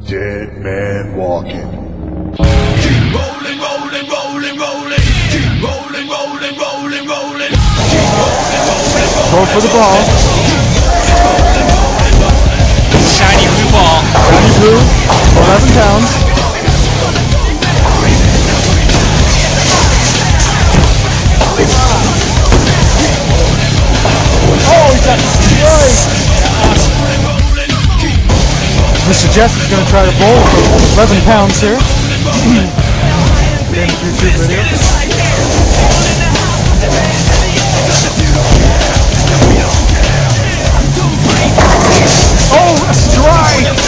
Dead man walking. Keep rolling, rolling, rolling, rolling. Keep rolling, rolling, rolling, rolling. Keep rolling, rolling, rolling. Go for the ball. Shiny blue ball. Shiny blue, 11 pounds. Oh, he got destroyed. Mr. Jeff is going to try to bowl for 11 pounds here. YouTube video. Oh, a strike!